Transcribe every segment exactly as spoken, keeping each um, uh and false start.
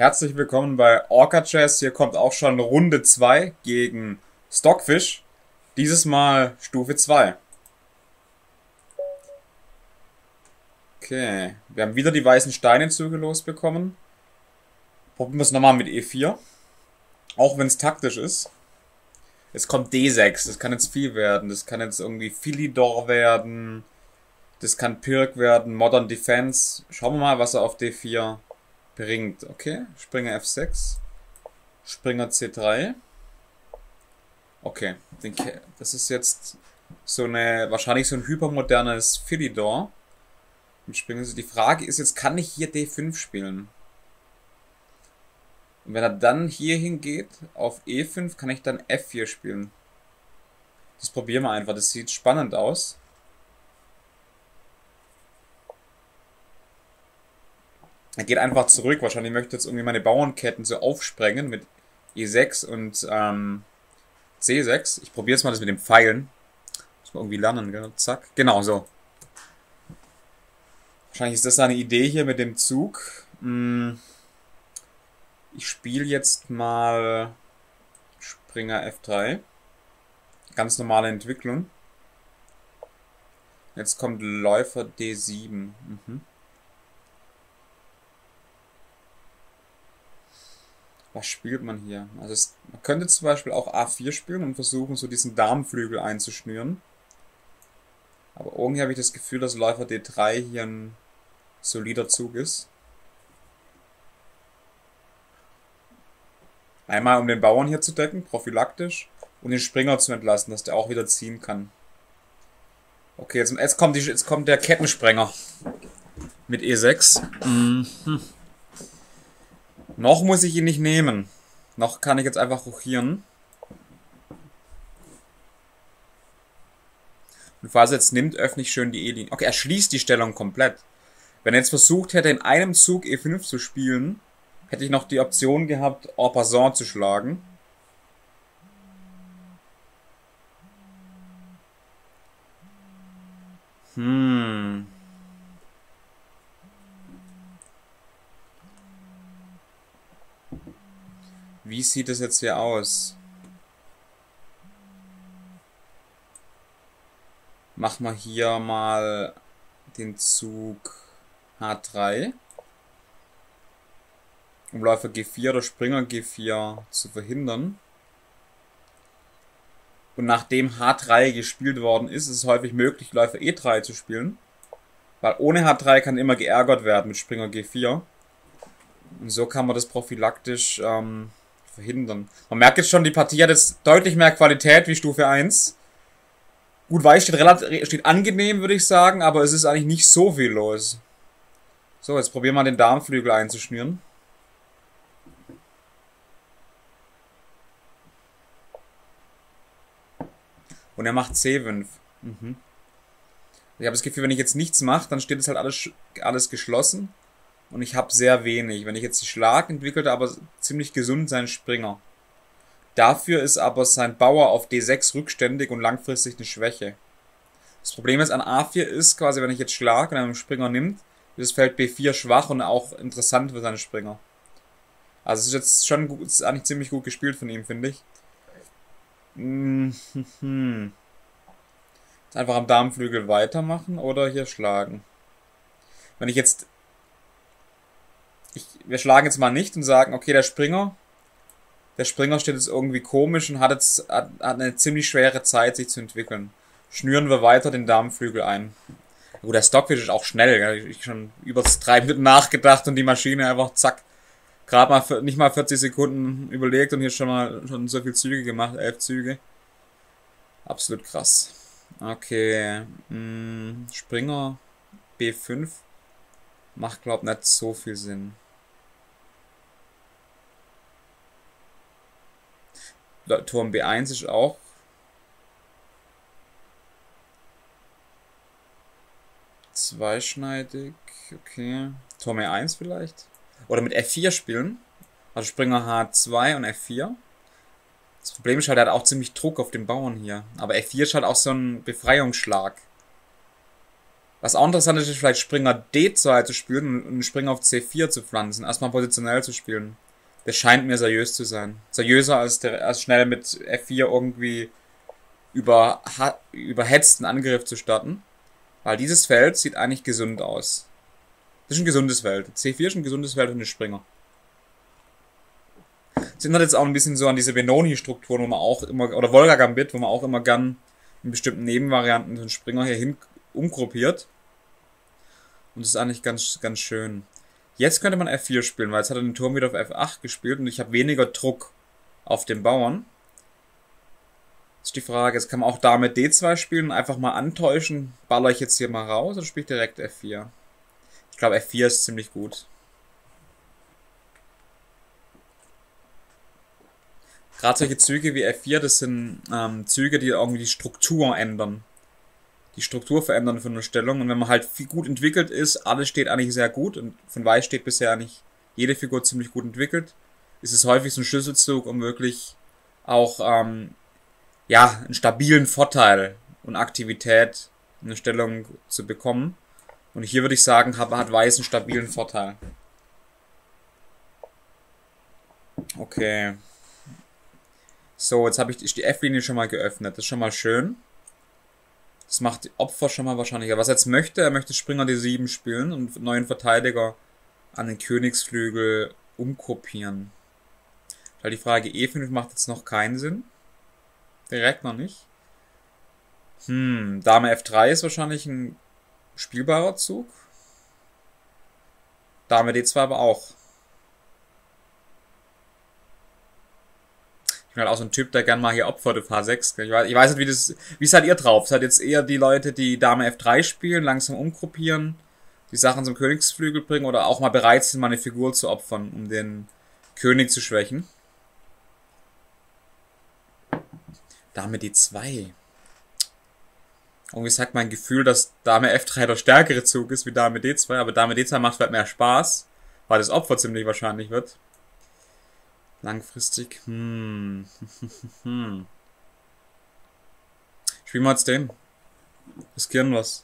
Herzlich willkommen bei Orca Chess. Hier kommt auch schon Runde zwei gegen Stockfish. Dieses Mal Stufe zwei. Okay, wir haben wieder die weißen Steine zugelost bekommen. Probieren wir es nochmal mit E vier. Auch wenn es taktisch ist. Es kommt D sechs, das kann jetzt viel werden. Das kann jetzt irgendwie Philidor werden. Das kann Pirk werden, Modern Defense. Schauen wir mal, was er auf D vier bringt. Okay, Springer F sechs. Springer C drei. Okay, das ist jetzt so eine, wahrscheinlich so ein hypermodernes Philidor. Mit Springer. Die Frage ist jetzt, kann ich hier D fünf spielen? Und wenn er dann hier hingeht, auf E fünf, kann ich dann F vier spielen. Das probieren wir einfach, das sieht spannend aus. Er geht einfach zurück, wahrscheinlich möchte jetzt irgendwie meine Bauernketten so aufsprengen mit E sechs und ähm, C sechs. Ich probiere jetzt mal das mit dem Pfeilen. Muss man irgendwie lernen, gell? Zack. Genau so. Wahrscheinlich ist das eine Idee hier mit dem Zug. Ich spiele jetzt mal Springer F drei. Ganz normale Entwicklung. Jetzt kommt Läufer D sieben. Mhm. Was spielt man hier? Also es, man könnte zum Beispiel auch A vier spielen und versuchen, so diesen Damenflügel einzuschnüren. Aber irgendwie habe ich das Gefühl, dass Läufer D drei hier ein solider Zug ist. Einmal um den Bauern hier zu decken, prophylaktisch, und den Springer zu entlassen, dass der auch wieder ziehen kann. Okay, jetzt, jetzt, kommt, die, jetzt kommt der Kettensprenger mit E sechs. Mhm. Noch muss ich ihn nicht nehmen. Noch kann ich jetzt einfach rochieren. Und falls er jetzt nimmt, öffne ich schön die E-Linie. Okay, er schließt die Stellung komplett. Wenn er jetzt versucht hätte, in einem Zug E fünf zu spielen, hätte ich noch die Option gehabt, en passant zu schlagen. Hm... Wie sieht es jetzt hier aus? Machen wir hier mal den Zug H drei. Um Läufer G vier oder Springer G vier zu verhindern. Und nachdem H drei gespielt worden ist, ist es häufig möglich, Läufer E drei zu spielen. Weil ohne H drei kann immer geärgert werden mit Springer G vier. Und so kann man das prophylaktisch ähm, verhindern. Man merkt jetzt schon, die Partie hat jetzt deutlich mehr Qualität wie Stufe eins. Gut, Weiß steht, relativ, steht angenehm, würde ich sagen, aber es ist eigentlich nicht so viel los. So, jetzt probieren wir den Darmflügel einzuschnüren. Und er macht C fünf. Mhm. Ich habe das Gefühl, wenn ich jetzt nichts mache, dann steht es halt alles, alles geschlossen. Und ich habe sehr wenig. Wenn ich jetzt die Schlag entwickelt, aber ziemlich gesund sein Springer. Dafür ist aber sein Bauer auf D sechs rückständig und langfristig eine Schwäche. Das Problem ist an A vier ist quasi, wenn ich jetzt Schlag und einen Springer nimmt, ist das Feld B vier schwach und auch interessant für seinen Springer. Also es ist jetzt schon gut, ist eigentlich ziemlich gut gespielt von ihm, finde ich. Mhm. Jetzt einfach am Damenflügel weitermachen oder hier schlagen. Wenn ich jetzt Ich, wir schlagen jetzt mal nicht und sagen, okay, der Springer, der Springer steht jetzt irgendwie komisch und hat jetzt hat, hat eine ziemlich schwere Zeit, sich zu entwickeln. Schnüren wir weiter den Damenflügel ein. Gut, der Stockfish ist auch schnell, gell? Ich schon über drei Minuten nachgedacht und die Maschine einfach zack, gerade mal für, nicht mal vierzig Sekunden überlegt und hier schon mal schon so viele Züge gemacht, elf Züge. Absolut krass. Okay, mh, Springer B fünf macht, glaub, nicht so viel Sinn. Turm B eins ist auch zweischneidig. Okay. Turm E eins vielleicht. Oder mit F vier spielen. Also Springer H zwei und F vier. Das Problem ist halt, er hat auch ziemlich Druck auf den Bauern hier. Aber F vier ist halt auch so ein Befreiungsschlag. Was auch interessant ist, ist vielleicht Springer D zwei zu spielen und einen Springer auf C vier zu pflanzen. Erstmal positionell zu spielen. Das scheint mir seriös zu sein. Seriöser als, der, als schnell mit F vier irgendwie über, überhetzten Angriff zu starten. Weil dieses Feld sieht eigentlich gesund aus. Das ist ein gesundes Feld. C vier ist ein gesundes Feld für einen Springer. Das erinnert jetzt auch ein bisschen so an diese Benoni-Strukturen, wo man auch immer, oder Volga Gambit, wo man auch immer gern in bestimmten Nebenvarianten so einen Springer hier hin umgruppiert. Und das ist eigentlich ganz, ganz schön. Jetzt könnte man F vier spielen, weil jetzt hat er den Turm wieder auf F acht gespielt und ich habe weniger Druck auf den Bauern. Das ist die Frage, jetzt kann man auch Dame D zwei spielen und einfach mal antäuschen. Baller ich jetzt hier mal raus oder spiele ich direkt F vier? Ich glaube F vier ist ziemlich gut. Gerade solche Züge wie F vier, das sind ähm, Züge, die irgendwie die Struktur ändern. Die Struktur verändern von der Stellung. Und wenn man halt viel gut entwickelt ist, alles steht eigentlich sehr gut. Und von Weiß steht bisher eigentlich jede Figur ziemlich gut entwickelt. Ist es häufig so ein Schlüsselzug, um wirklich auch ähm, ja, einen stabilen Vorteil und Aktivität in der Stellung zu bekommen. Und hier würde ich sagen, hat, hat Weiß einen stabilen Vorteil. Okay. So, jetzt habe ich ist die F-Linie schon mal geöffnet. Das ist schon mal schön. Das macht die Opfer schon mal wahrscheinlicher. Was er jetzt möchte, er möchte Springer D sieben spielen und neuen Verteidiger an den Königsflügel umkopieren. Weil die Frage E fünf macht jetzt noch keinen Sinn. Direkt noch nicht. Hm, Dame F drei ist wahrscheinlich ein spielbarer Zug. Dame D zwei aber auch. Ich bin halt auch so ein Typ, der gerne mal hier opfert auf H sechs. Ich weiß, ich weiß nicht, wie das, wie seid ihr drauf? Seid jetzt eher die Leute, die Dame F drei spielen, langsam umgruppieren, die Sachen zum Königsflügel bringen oder auch mal bereit sind, mal eine Figur zu opfern, um den König zu schwächen? Dame D zwei. Irgendwie sagt mein Gefühl, dass Dame F drei der stärkere Zug ist wie Dame D zwei, aber Dame D zwei macht vielleicht mehr Spaß, weil das Opfer ziemlich wahrscheinlich wird. Langfristig. Hm. hm. Spielen wir jetzt den. Riskieren was.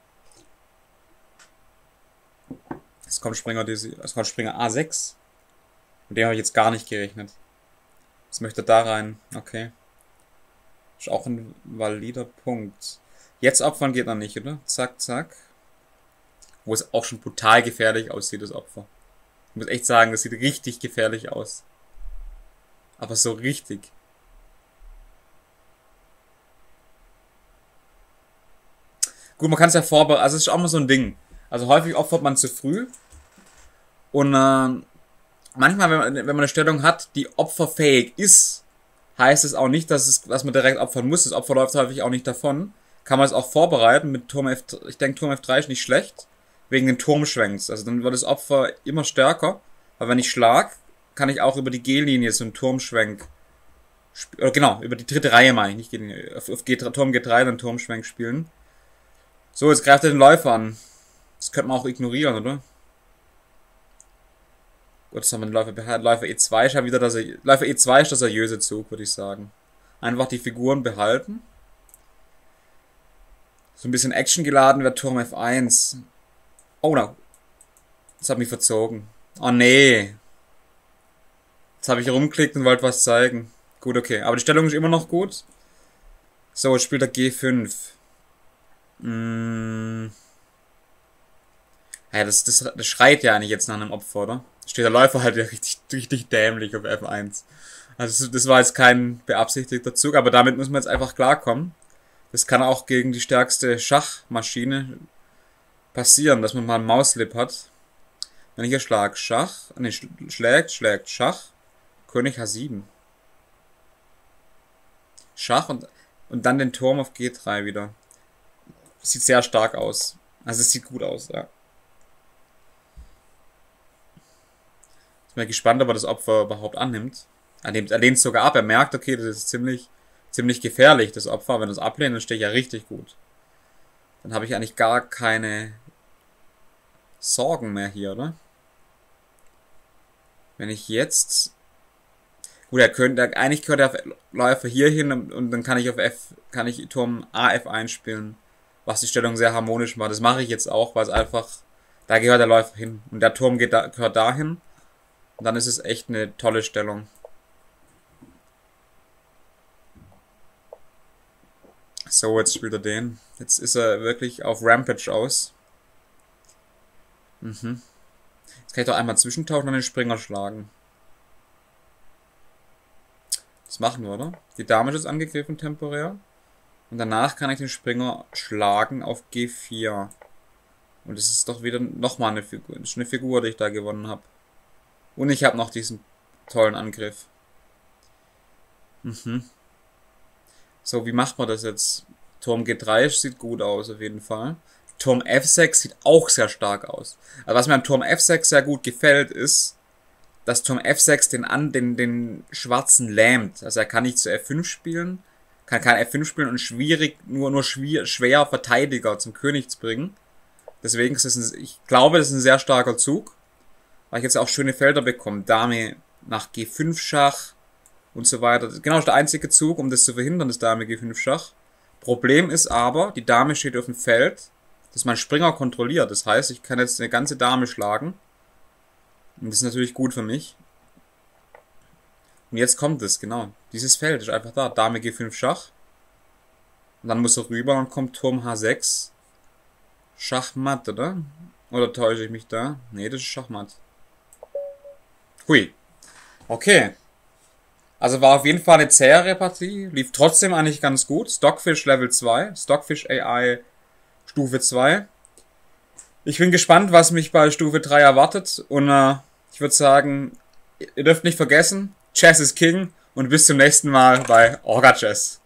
Es kommt Springer, es kommt Springer A sechs. Mit dem habe ich jetzt gar nicht gerechnet. Was möchte da rein? Okay. Ist auch ein valider Punkt. Jetzt opfern geht noch nicht, oder? Zack, zack. Wo es auch schon brutal gefährlich aussieht, das Opfer. Ich muss echt sagen, das sieht richtig gefährlich aus. Aber so richtig. Gut, man kann es ja vorbereiten. Also es ist auch mal so ein Ding. Also häufig opfert man zu früh. Und äh, manchmal, wenn man, wenn man eine Stellung hat, die opferfähig ist, heißt es auch nicht, dass, es, dass man direkt opfern muss. Das Opfer läuft häufig auch nicht davon. Kann man es auch vorbereiten mit Turm F drei. Ich denke, Turm F drei ist nicht schlecht. Wegen den Turmschwenks. Also dann wird das Opfer immer stärker. Aber wenn ich schlag, kann ich auch über die G-Linie so einen Turmschwenk oder genau, über die dritte Reihe meine ich, nicht auf, auf G, Turm G drei dann Turmschwenk spielen. So, jetzt greift er den Läufer an. Das könnte man auch ignorieren, oder? Gut, jetzt haben wir den Läufer behalten. Läufer E zwei ist ja wieder das, Läufer E zwei ist der seriöse Zug, würde ich sagen. Einfach die Figuren behalten. So ein bisschen Action geladen wird Turm F eins. Oh, no. Das hat mich verzogen. Oh, nee. Jetzt habe ich rumgeklickt und wollte was zeigen. Gut, okay. Aber die Stellung ist immer noch gut. So, jetzt spielt er G fünf. Mm. Ja, das, das, das schreit ja eigentlich jetzt nach einem Opfer, oder? Steht der Läufer halt ja richtig, richtig dämlich auf F eins. Also das war jetzt kein beabsichtigter Zug, aber damit muss man jetzt einfach klarkommen. Das kann auch gegen die stärkste Schachmaschine passieren, dass man mal einen Mauslip hat. Wenn ich hier schlag, Schach, ne, schlägt, schlägt, Schach, König H sieben. Schach und, und dann den Turm auf G drei wieder. Sieht sehr stark aus. Also es sieht gut aus, ja. Ich bin gespannt, ob er das Opfer überhaupt annimmt. Er lehnt, er lehnt es sogar ab, er merkt, okay, das ist ziemlich, ziemlich gefährlich, das Opfer. Wenn er es ablehnt, dann stehe ich ja richtig gut. Dann habe ich eigentlich gar keine Sorgen mehr hier, oder? Wenn ich jetzt... Gut, er könnte, eigentlich könnte er auf Läufer hier hin und, und dann kann ich auf F, kann ich Turm A F eins spielen was die Stellung sehr harmonisch macht. Das mache ich jetzt auch, weil es einfach, da gehört der Läufer hin. Und der Turm geht da, gehört dahin. Und dann ist es echt eine tolle Stellung. So, jetzt spielt er den. Jetzt ist er wirklich auf Rampage aus. Mhm. Jetzt kann ich doch einmal zwischentauchen und den Springer schlagen. Das machen wir, oder? Die Dame ist angegriffen temporär. Und danach kann ich den Springer schlagen auf G vier. Und das ist doch wieder nochmal eine Figur. Das ist eine Figur, die ich da gewonnen habe. Und ich habe noch diesen tollen Angriff. Mhm. So, wie macht man das jetzt? Turm G drei sieht gut aus, auf jeden Fall. Turm F sechs sieht auch sehr stark aus. Also was mir am Turm F sechs sehr gut gefällt, ist, dass Turm F sechs den, an, den, den Schwarzen lähmt. Also er kann nicht zu F fünf spielen, kann kein F fünf spielen und schwierig, nur, nur schwer, schwer Verteidiger zum König zu bringen. Deswegen ist es ein, ich glaube, das ist ein sehr starker Zug, weil ich jetzt auch schöne Felder bekomme. Dame nach G fünf Schach und so weiter. Genau, das ist der einzige Zug, um das zu verhindern, das Dame G fünf Schach. Problem ist aber, die Dame steht auf dem Feld, das mein Springer kontrolliert. Das heißt, ich kann jetzt eine ganze Dame schlagen. Und das ist natürlich gut für mich. Und jetzt kommt es, genau. Dieses Feld ist einfach da. Dame G fünf Schach. Und dann muss er rüber und kommt Turm H sechs. Schachmatt, oder? Oder täusche ich mich da? Nee, das ist Schachmatt. Hui. Okay. Also war auf jeden Fall eine zähere Partie. Lief trotzdem eigentlich ganz gut. Stockfish Level zwei. Stockfish A I Stufe zwei. Ich bin gespannt, was mich bei Stufe drei erwartet. Und äh, ich würde sagen, ihr dürft nicht vergessen, Chess is King. Und bis zum nächsten Mal bei Orga Chess.